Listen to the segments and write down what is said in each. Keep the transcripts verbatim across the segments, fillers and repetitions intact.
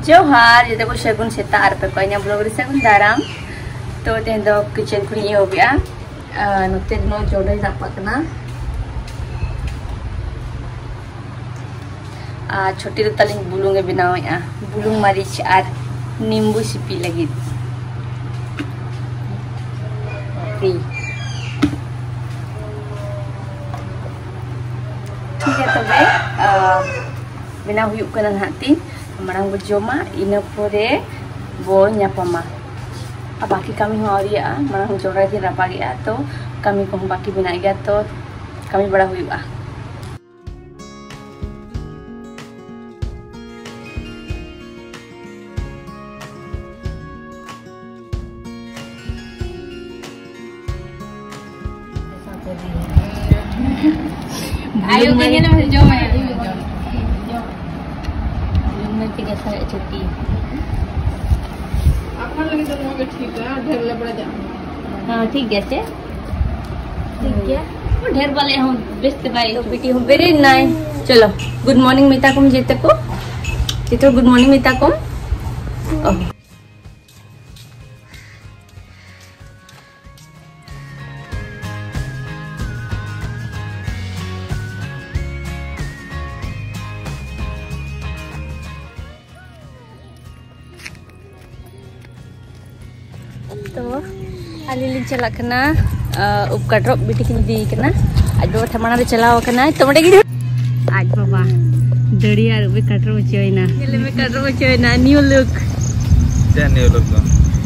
Johar, jadi aku sagun seta arpe ko nya blog ri sagun daram. To ten do kitchen kuni yo bia. Uh, note no jodai dapat kena. Ah, छोटी तो तलिंग बुलूंगे बनाओ या बुलूंग मरीच और नींबू CP लगी ठीक है। तो भाई बनाव हुई करन हाथी हमारा वो जोमा इन पोरे वो न्यापमा अब बाकी कमी हो और या हमारा जोड़ा थी रपा गया तो कमी को बाकी बना गया तो कमी बड़ा हुई बा। Ayo kayaknya namanya Joma ya. Belum nanti ke saya cuti. आपका लगे तो मौके ठीक है ढेर ले पड़ा जा। हाँ ठीक है से ठीक है वो ढेर वाले हम बेस्ट भाई तो बेटी हम वेरी नाइस। चलो गुड मॉर्निंग मीता को जीते को चित्र गुड मॉर्निंग मीता को तो अली चला कना उपकाड्रप बेटी की दी कना आज बाबा थमाना रे चलाव कना तो मडे गिद आज बाबा दड़िया रे काड्रप चोइना येले में काड्रप चोइना न्यू लुक क्या न्यू लुक दो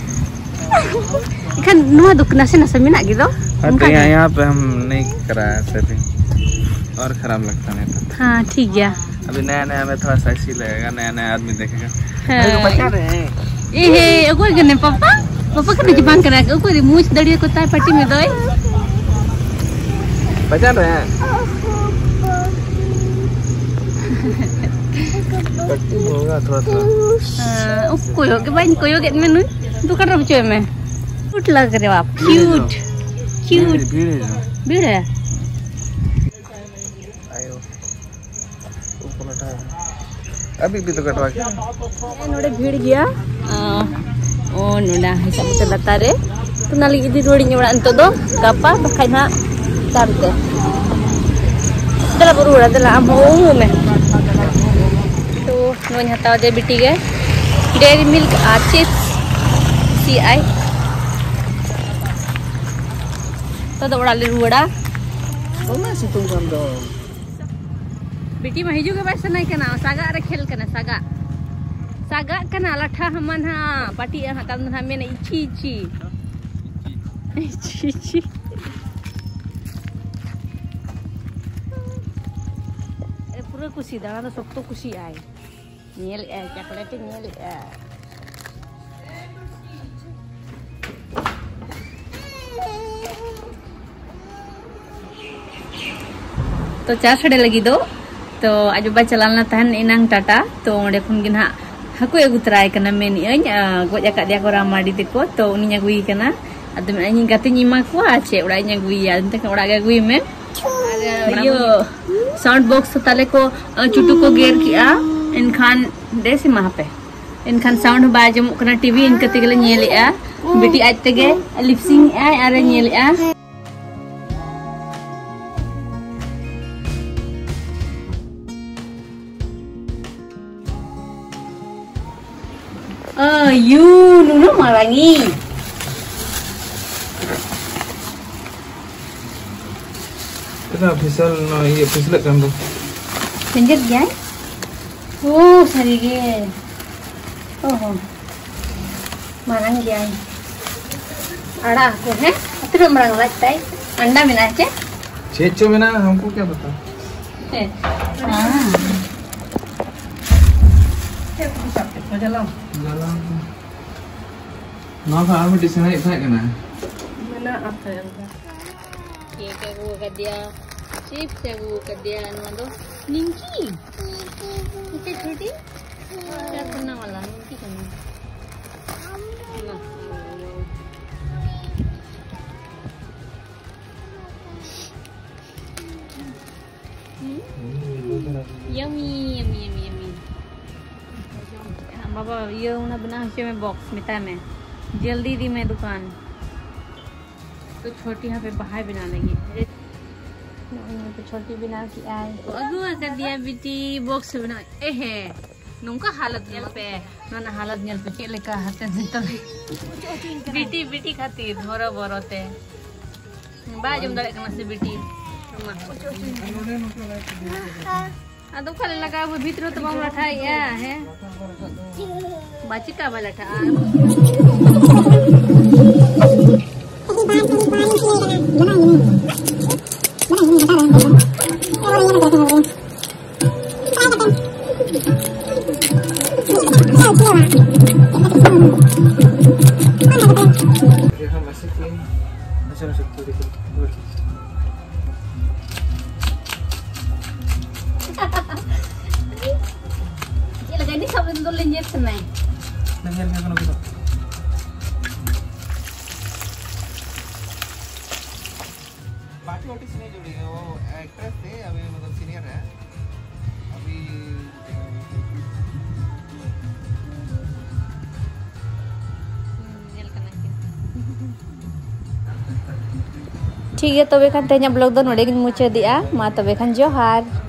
kan नुआ दुख नसे नसे मिना गिदो अरे यहाँ पे हम नहीं कराया सेटिंग और खराब लगता नहीं तो हाँ ठीक है। अभी नया नया में थोड़ा सा ऐसी लगेगा नया नया आदमी देखेगा बचा रहे हैं ए अगो गने पापा पापा kan Jepang kena aku di mus dari aku tai party में दो बचा रहे हैं कट्टी होगा थोड़ा थोड़ा हां कोयो के बाइन कोयो के में तू कर रहा बच्चे में क्यूट लग रहे हो आप क्यूट क्यूट भीड़ है भीड़ है आयो ऊपर लटा अभी भी तो कटवा के नोड़े भीड़ गया oh nuna hisap betul latare tu nali idi rodi nyora ento do gapa pakai na tarte dala berura dala amo me tu nuan hataw de biti ge dairy milk a chips ci to do ora le ruada koma situng kan do biti mah hiju ge basa nai kana saga re khel kana saga saga kana latha haman ha pati ha tam ha mena ichi ichi ichi ichi e pura kusi dana to sok to kusi ai nyel e chocolate nyel e तो चार छड़े लगी दो तो आज बा चलाना तहन इनांग टाटा तो ओंडे खुन गिन हा हाकु एगु तराय कना मेनी अñ गoj akak dia ko ramadi teko to uni nyagui kana adum ani gati nyima ko ache udah nyagui ya ente kan udah gagui men yo sound box तले को चुटू को गेर किया इनखान देसी महा पे इनखान साउंड बाजम कना टीवी इनका तिगले nyelea बेटी आज तगे लिपसिंग आ अरे nyelea Ah, you nunu marangi. Kita fisal no ये फिसल kan do. Penjat ya? Oh, sarige. Oh. Marang ya. Ada aku है? अतरे marang लगता है. अंडा मिला है? छेचो में ना हमको क्या पता? हाँ. Jalan. Jalan. Nah, kalau di sana itu kan? Mana apa yang? Ye kagu kadia, chips kagu kadia, nado ninki. Itu छोटी? क्या करना वाला ninki करना? Yummy, yummy, yummy, yummy. बाबा ये उन्हें बना में बॉक्स मिता में जल्दी दी मैं दुकान तो छोटी यहाँ पे बाहर बना लगी तो छोटी बना की आए अगुआ कर दिया बेटी बॉक्स बना ए है नौका हालत नल पे ना हालत नल पे चेक लेका हाथे तो बेटी बेटी खातिर धोरा बरोते बा जम दाड़े कना से बेटी अदो खाली लगा वो भीतर तो बाम लठा या है बाची का बा लठा ini sabun dulu lenjer senai. Lenjer nggak kena kita. Party वार्टी से नहीं जुड़ी है वो एक्ट्रेस थे अभी मतलब सीनियर है अभी ठीक है तो बेखान तेज ब्लॉग दो नोड़े मुचा दिया मा तो बेखान जोहार।